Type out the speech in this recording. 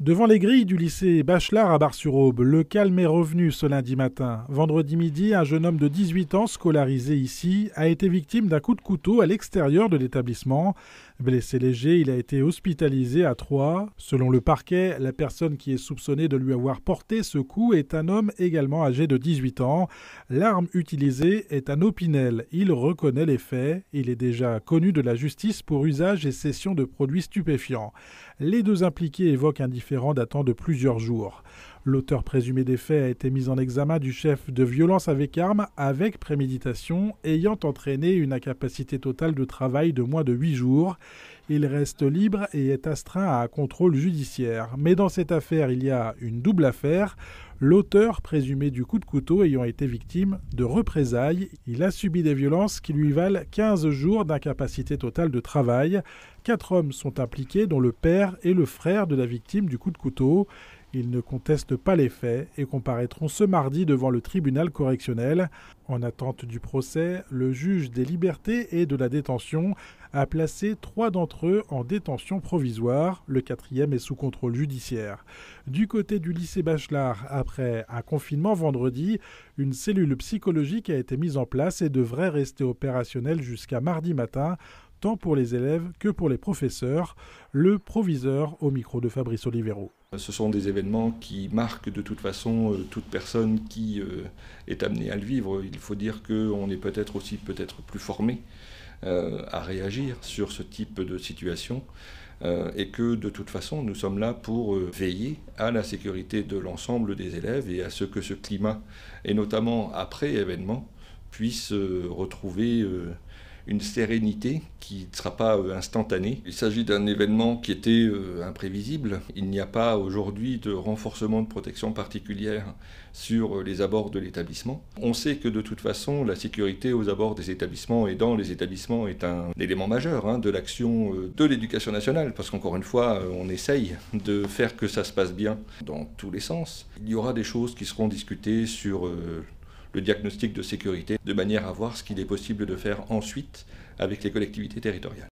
Devant les grilles du lycée Bachelard à Bar-sur-Aube, le calme est revenu ce lundi matin. Vendredi midi, un jeune homme de 18 ans scolarisé ici a été victime d'un coup de couteau à l'extérieur de l'établissement. Blessé léger, il a été hospitalisé à Troyes. Selon le parquet, la personne qui est soupçonnée de lui avoir porté ce coup est un homme également âgé de 18 ans. L'arme utilisée est un opinel. Il reconnaît les faits. Il est déjà connu de la justice pour usage et cession de produits stupéfiants. Les deux impliqués évoquent un différend datant de plusieurs jours. L'auteur présumé des faits a été mis en examen du chef de violence avec arme avec préméditation ayant entraîné une incapacité totale de travail de moins de 8 jours. Il reste libre et est astreint à un contrôle judiciaire. Mais dans cette affaire, il y a une double affaire. L'auteur présumé du coup de couteau ayant été victime de représailles, il a subi des violences qui lui valent 15 jours d'incapacité totale de travail. 4 hommes sont impliqués, dont le père et le frère de la victime du coup de couteau. Ils ne contestent pas les faits et comparaîtront ce mardi devant le tribunal correctionnel. En attente du procès, le juge des libertés et de la détention a placé 3 d'entre eux en détention provisoire. Le 4e est sous contrôle judiciaire. Du côté du lycée Bachelard, après un confinement vendredi, une cellule psychologique a été mise en place et devrait rester opérationnelle jusqu'à mardi matin, tant pour les élèves que pour les professeurs. Le proviseur au micro de Fabrice Olivero. Ce sont des événements qui marquent de toute façon toute personne qui est amenée à le vivre. Il faut dire qu'on est peut-être plus formé à réagir sur ce type de situation et que de toute façon nous sommes là pour veiller à la sécurité de l'ensemble des élèves et à ce que ce climat, et notamment après événement, puisse retrouver une sérénité qui ne sera pas instantanée. Il s'agit d'un événement qui était imprévisible. Il n'y a pas aujourd'hui de renforcement de protection particulière sur les abords de l'établissement. On sait que de toute façon, la sécurité aux abords des établissements et dans les établissements est un élément majeur de l'action de l'éducation nationale, parce qu'encore une fois, on essaye de faire que ça se passe bien dans tous les sens. Il y aura des choses qui seront discutées sur le diagnostic de sécurité, de manière à voir ce qu'il est possible de faire ensuite avec les collectivités territoriales.